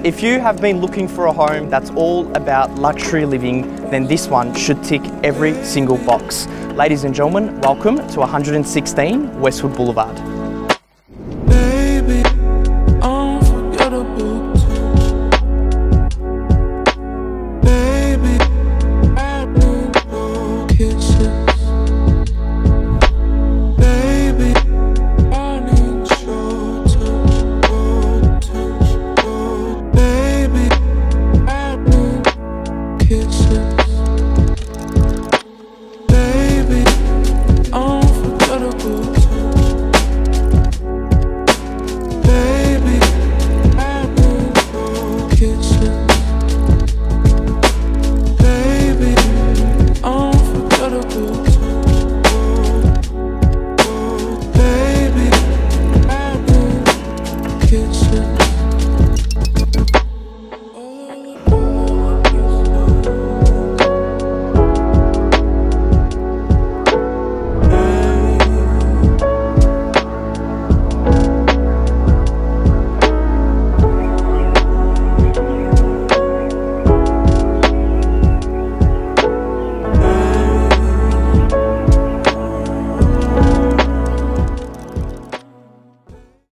If you have been looking for a home that's all about luxury living, then this one should tick every single box. Ladies and gentlemen, welcome to 116 Westwood Boulevard.